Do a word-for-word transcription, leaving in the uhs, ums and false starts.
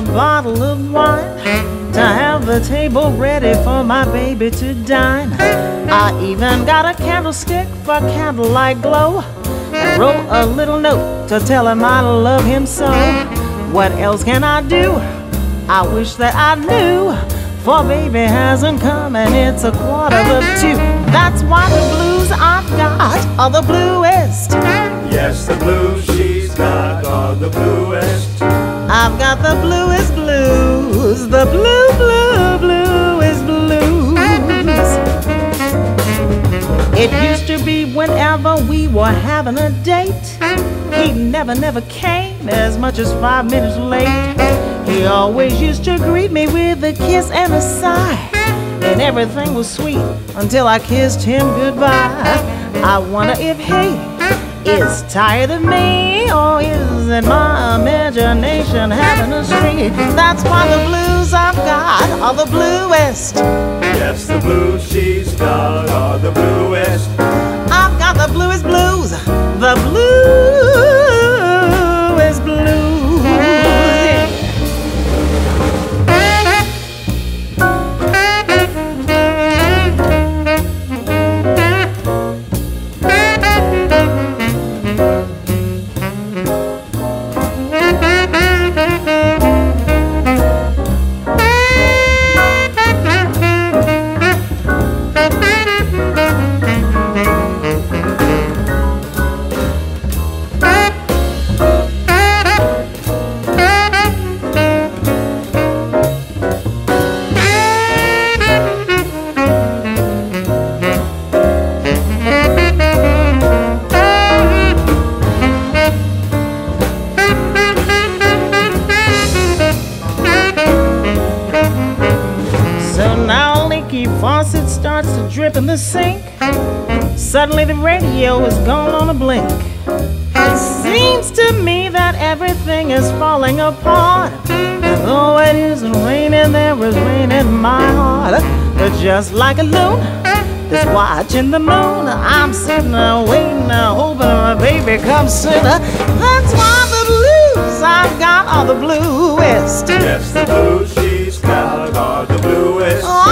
bottle of wine to have the table ready for my baby to dine. I even got a candlestick for candlelight glow and wrote a little note to tell him I love him so. What else can I do? I wish that I knew, for baby hasn't come and it's a quarter of two. That's why the blues I've got are the bluest. Yes, the blues she's got are the bluest. I've got the bluest blues, the blue, blue, bluest blues. It used to be whenever we were having a date, he never, never came as much as five minutes late. He always used to greet me with a kiss and a sigh, and everything was sweet until I kissed him goodbye. I wonder if he is tired of me, or is it my imagination having a spree? That's why the blues I've got are the bluest. Yes, the blues she's got are the bluest. I've got the bluest blues, the bluest blues. Faucet starts to drip in the sink. Suddenly the radio is gone on a blink. It seems to me that everything is falling apart. And though it isn't raining, there is rain in my heart. But just like a loon that's watching the moon, I'm sitting there waiting, hoping my baby comes sooner. That's why the blues I've got are the bluest. Yes, the blues she's got are the bluest. Oh,